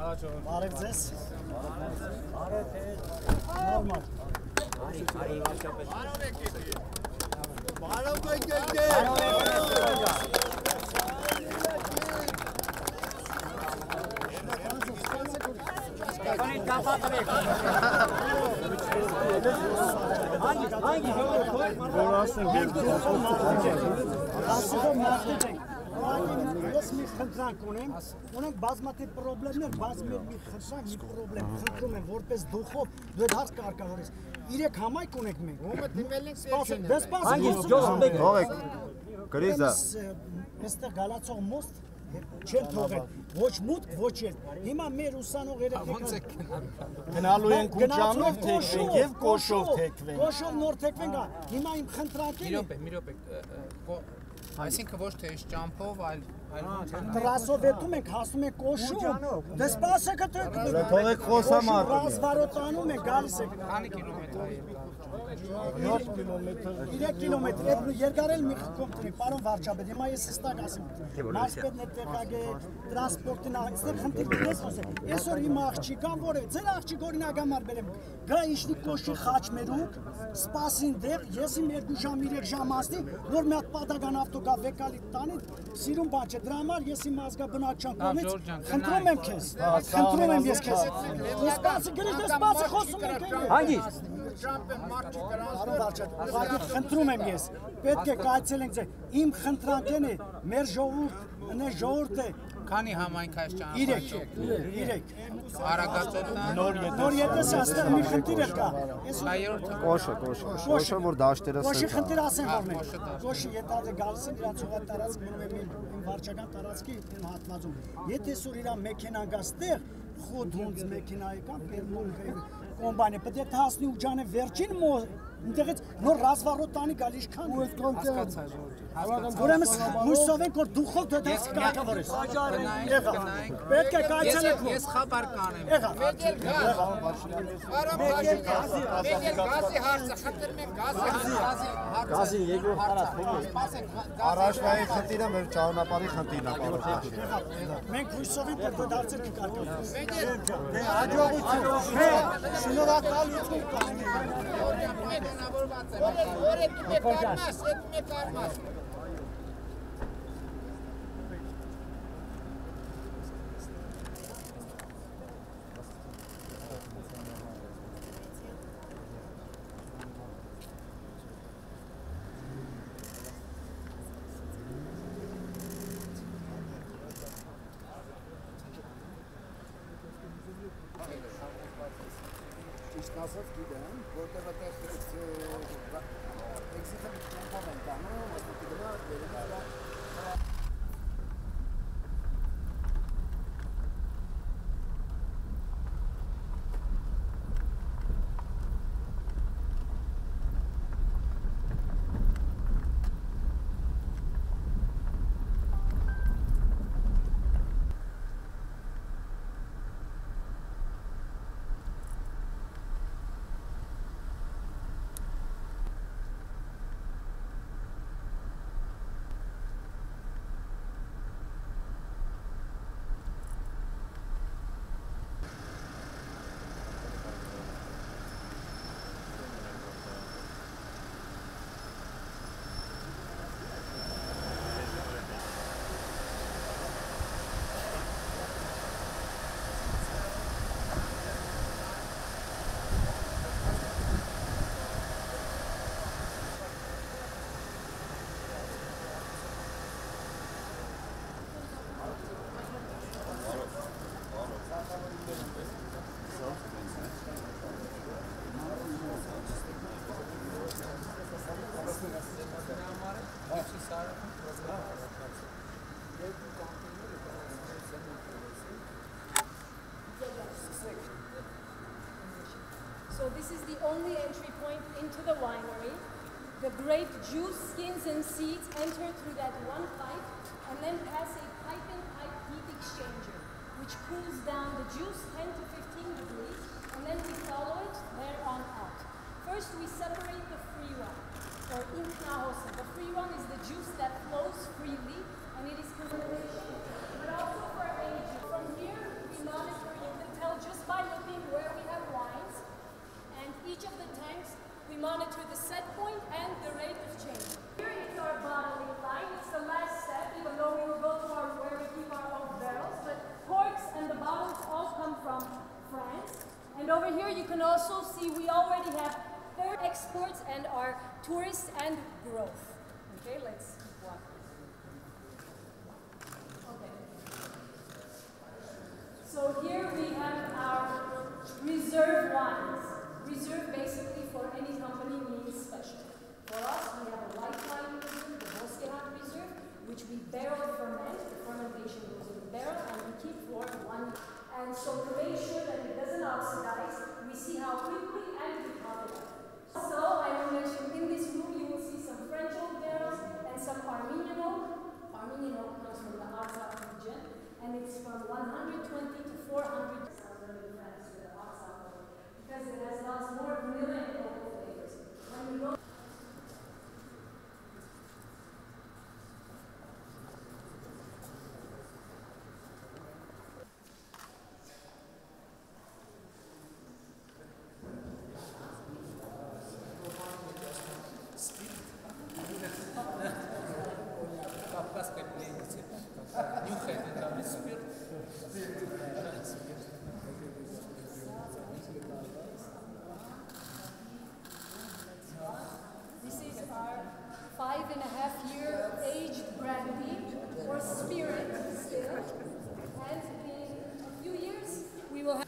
Բարև ձեզ։ Նորմալ։ Բարով եք Ես մի խնդրանք ունենք բազմաթիվ պրոբլեմներ, բազմաթիվ մի խնդրանք, մի պրոբլեմ, խնդրում եմ, որպես դուխով դու այդ հարց կարգավորես։ 3 համայնք ունենք մենք։ Ումը դիմել ենք վերջինը։ Դες Գրիզա։ Այստեղ գալացող մոստ չեր թողել, ոչ մուտք, ոչ երդ։ Հիմա մեր ուսանող երեխեքան գնալու ենք ու ճանով թեքվենք եւ կոշով թեքվենք։ Կոշով նոր թեքվենք, հիմա իմ խնդրանքն է։ մի րոպե, այսինքն ոչ թե այս ճամփով, այլ Տրասով ետում ենք, հասնում ենք կոշում, դե սպասեք Թողեք խոսամարտը։ Ռազմարոտանում ենք, գալիս եք։ քանի կիլոմետր է 7 կիլոմետր։ 3 կիլոմետր, երկարել մի խնդրում տնենք, պարոն վարչապետ, հիմա ես հստակ ասեմ, մարսպետն է տեղագե, տրանսպորտին այստեղ խնդիր դես ասեմ, այսօր հիմա աղջիկան, որ է, ձեր աղջիկ օրինակ համար բերեմ, գա իշնի կոշի խաչմերուկ, սպասին դեղ, ես իմ 2 ժամ, 3 ժամ ասնի, որ մի հատ պատական ավտոկա վեկալի տանի, սիրուն բան չէ, դրա համար ես իմ ազգաբնակչության կողմից խնդրում եմ քեզ, խնդրում եմ ես քեզ, սպասի գրի, դե սպասի խոսում ենք Հանգիստ Խնդրում եմ ես, պետք է կայցել ենք ձեզ, իմ խնդրանքն է, մեր ժողովուրդը քանի համայնք այս ճամփ 3 Արագածոտնա նոր ետես աստեղ մի խնդիր էլ կա Կոշը, որ դաշտերը Կոշի խնդիր ասեն որ մենք Կոշի ետադը գալիս են իրանց հողատ տարածք մնում եմ իմ վարչական տարածքի իմ հատվածում եթե սուր իրան մեքենան գա ստեղ խոդ հունց մեքենա եկան կոմբայնը պետք է հասնի ու ջանը վերջին Ընդեղից նոր ռազմավարոտանի գալիս քան ու այդ կոնտենտը Ուրեմն հույսով ենք որ դուխով դու դες կարգավորես Եղա պետք է կայցելեք Ես խաբար կանեմ Գազի հարցը խնդրում ենք Գազի երկրորդ հարց Առաջնային խնդիրը մեր ճանապարհի խնդիրն է, պարոն։ Մենք հույսով ենք որ դու դարձել կարգավորես Հաջողություն շնորհակալություն Ճիշտ ասած գիտեմ, որտեղ այդտեղ էքսիթը ճամփով են տանում, ոստիկի դրա դերևս So this is the only entry point into the winery. The grape juice, skins and seeds enter through that one pipe and then pass a pipe-in-pipe heat exchanger, which cools down the juice 10 to 15 degrees, and then we follow it there on out. First, we separate the free run, or inknahosa. The free run is the juice that flows freely, and it is considered, but also for aging. From here, we monitor And over here you can also see we already have third exports and our tourists and growth. Okay, let's keep walking. Okay. So here we have our reserve wines. Reserve basically for any company means special. For us, we have a white wine reserve, the Bosquehat reserve, which we barrel ferment. The fermentation goes in the barrel and we keep for 1 year. And so to make sure that it doesn't oxidize, we see how quickly and we top it up. So I will mention in this room you will see some French oak barrels and some Armenian oak. Armenian oak comes from the Artsakh region and it's from 120 to 400 because it has lots more vanilla and oak flavors. When you go This is our 5.5-year aged brandy or spirit still. And in a few years we will have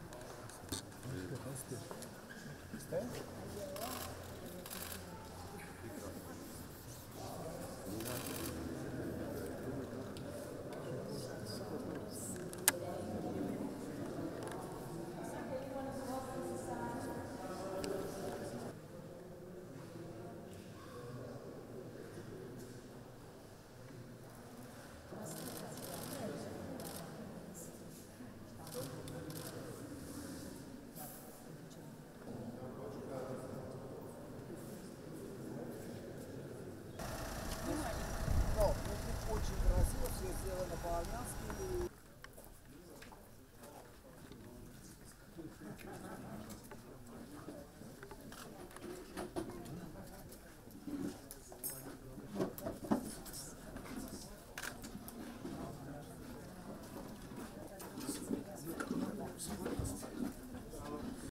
Очень красиво, все сделано по-армянски.